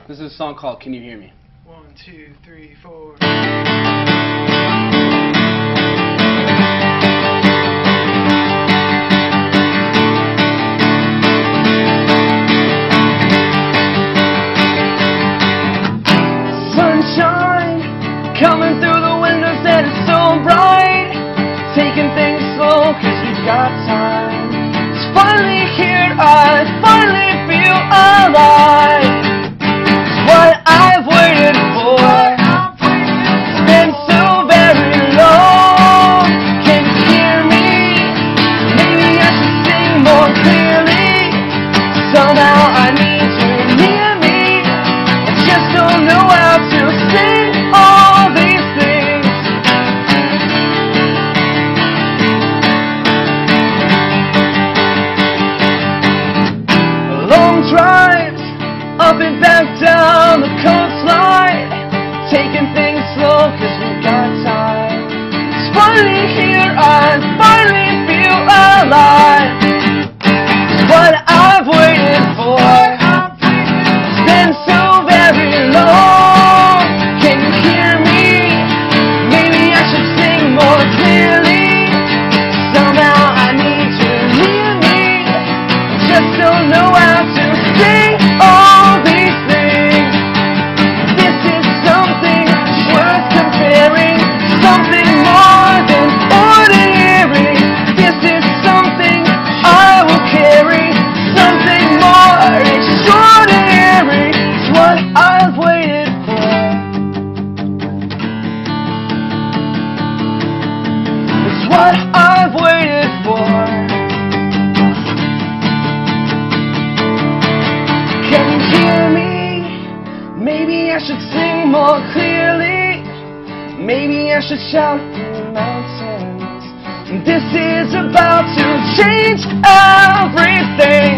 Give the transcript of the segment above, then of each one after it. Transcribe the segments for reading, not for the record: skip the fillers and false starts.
This is a song called Can You Hear Me? 1, 2, 3, 4. Sunshine coming through the windows and it's so bright. Taking things slow cause we've got time. It's finally here, I finally feel alive. It's what I've waited for. It's been so very long. Can you hear me? Maybe I should sing more clearly. Somehow I need you near me. I just don't know how to sing all these things. Long drives up and back down the coastline, taking things slow cause we've got time. It's finally here, I finally feel alive. It's what I've waited for. It's been so very long. Can you hear me? Maybe I should sing more clearly. Somehow I need you near me. I just don't know how to sing all these things. This is something worth comparing, something more than ordinary. This is something I will carry, something more extraordinary. It's what I've waited for. It's what I've waited for. Can you hear me? Maybe I should sing more clearly. Maybe I should shout through the mountains. This is about to change everything.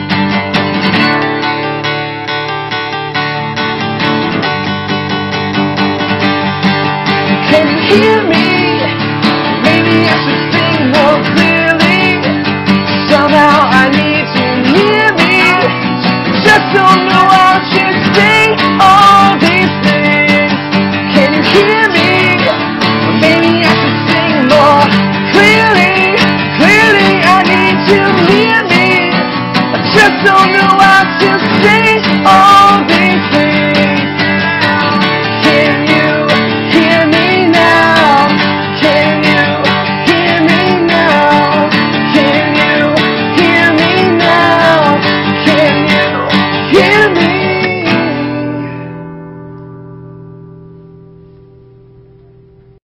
Can you hear me? Maybe I should sing more clearly. Somehow I need you near me. Just don't